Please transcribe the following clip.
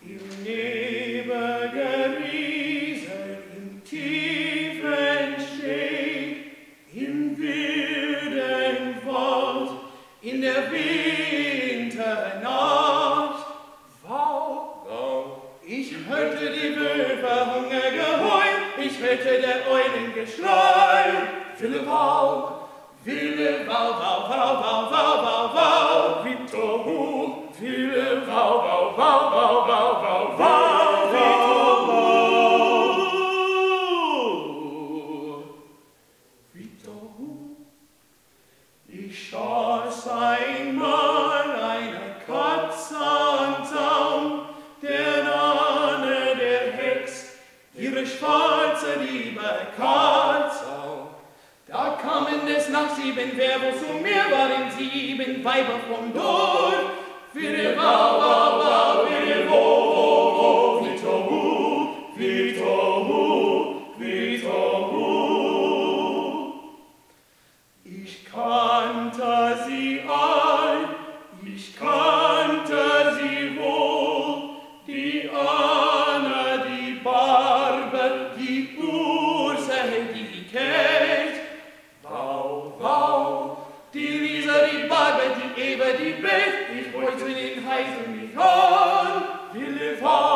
Im Nebel gerieselt, im tiefen Steg, im wilden Wald, in der Winternacht. Wow, ich hörte die Wölfe Hungergeheul, ich hörte der Eulen Geschrei. Wille, wow, Wille, wow, wow, wow, wow, wow, wow, wow, Victor, Wille, wow, wow, wow, wow, wow, wow, wow, Victor, ich schoss einmal eine Katz am Zaun, der Name der Hex, ihre schwarze liebe Katz. Da kamen des Nachts 7 Werwolf zu mir, waren 7 Weiber vom Dorf. Wille, wow, wow, wow, Wille, wo, Victor, Victor, Victor, ich kannte sie all, ich kannte sie wohl, die Anna, die Barbe, die Ursache, die Kälte. Wow, wow, die Lisa, die Barbe, die Eva, die Beth, ich wollte den heißen mich an, Wille, wow.